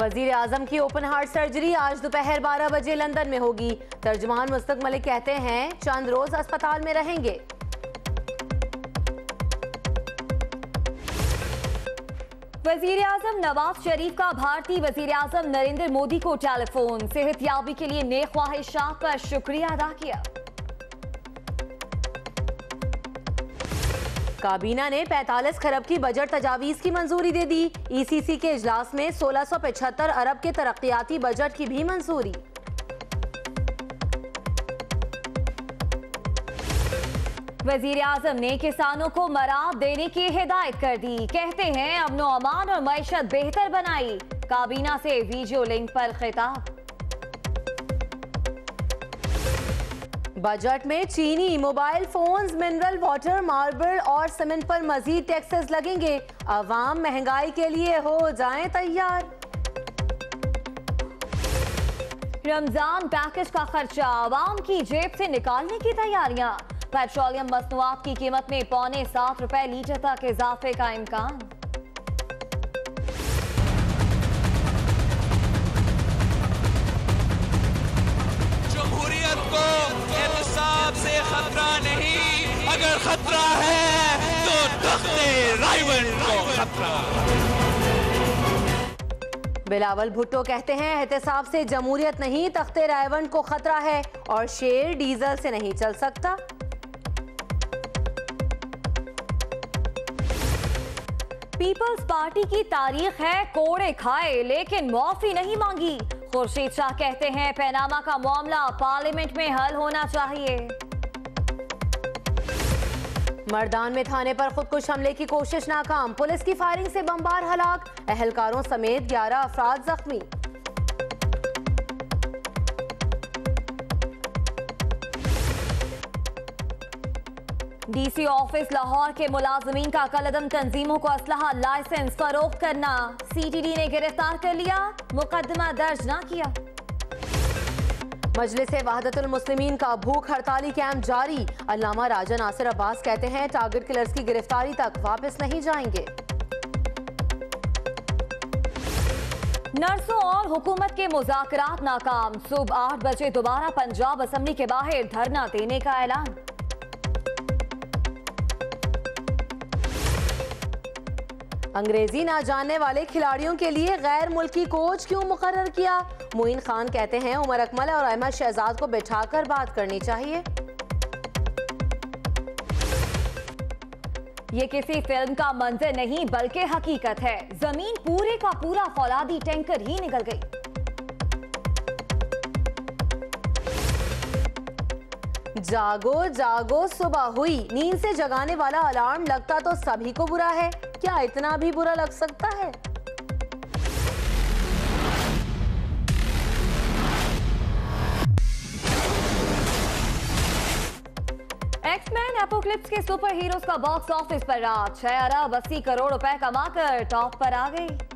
वजीर आजम की open heart surgery आज दोपहर 12 बजे लंदन में होगी। तर्जुमान मुस्तक मलिक कहते हैं चंद रोज अस्पताल में रहेंगे। वजीर आजम नवाज शरीफ का भारतीय वजीर आजम नरेंद्र मोदी को टेलीफोन, सेहतयाबी के लिए नेक ख्वाहिशात पर शुक्रिया अदा किया। काबीना ने 45 खरब की बजट तजावीज की मंजूरी दे दी। ईसीसी के इजलास में 1675 अरब के तरक्याती बजट की भी मंजूरी। वजीर आजम ने किसानों को मराद देने की हिदायत कर दी। कहते हैं अमनो अमान और मईशत बेहतर बनाई। काबीना से वीडियो लिंक पर खिताब। बजट में चीनी mobile phones, mineral water, marble और सीमेंट पर मजीद टैक्सेस लगेंगे। अवाम महंगाई के लिए हो जाएं तैयार। रमजान पैकेज का खर्चा अवाम की जेब से निकालने की तैयारियां। पेट्रोलियम मसनूआत की कीमत में ₹7.25 लीटर तक इजाफे का इम्कान। जमहूरियत को एहतसाब से खतरा नहीं, अगर खतरा है तो तख्ते रायवंड को खतरा। बिलावल भुट्टो कहते हैं एहतसाब से जमहूरियत नहीं, तख्ते रायवंड को खतरा है और शेर डीजल से नहीं चल सकता। पीपल्स पार्टी की तारीख है कोड़े खाए लेकिन माफी नहीं मांगी। खुर्शीद शाह कहते हैं पैनामा का मामला पार्लियामेंट में हल होना चाहिए। मर्दान में थाने पर खुदकुश हमले की कोशिश नाकाम, पुलिस की फायरिंग से बमबार हलाक, अहलकारों समेत 11 अफराद जख्मी। डीसी ऑफिस लाहौर के मुलाजमीन का कलअदम तंजीमों को असलहा लाइसेंस फरोख्त करना। सीटीडी ने गिरफ्तार कर लिया, मुकदमा दर्ज ना किया। मजलिस वहदतुल मुस्लिमीन का भूख हड़ताली कैंप जारी। अल्लामा राजा नासिर अब्बास कहते हैं टारगेट किलर्स की गिरफ्तारी तक वापस नहीं जाएंगे। नर्सों और हुकूमत के मुज़ाकरात नाकाम। सुबह 8 बजे दोबारा पंजाब असेंबली के बाहर धरना देने का ऐलान। अंग्रेजी ना जानने वाले खिलाड़ियों के लिए गैर मुल्की कोच क्यों मुकर्रर किया? मोइन खान कहते हैं उमर अकमल और अहमद शहजाद को बिठाकर बात करनी चाहिए। ये किसी फिल्म का मंजर नहीं बल्कि हकीकत है। जमीन पूरे का पूरा फौलादी टैंकर ही निकल गई। जागो जागो सुबह हुई, नींद से जगाने वाला अलार्म लगता तो सभी को बुरा है, क्या इतना भी बुरा लग सकता है? एक्समैन एपोक्लिप्स के सुपर हीरोज का बॉक्स ऑफिस पर राज। 6 अरब 80 करोड़ रुपए कमाकर टॉप पर आ गई।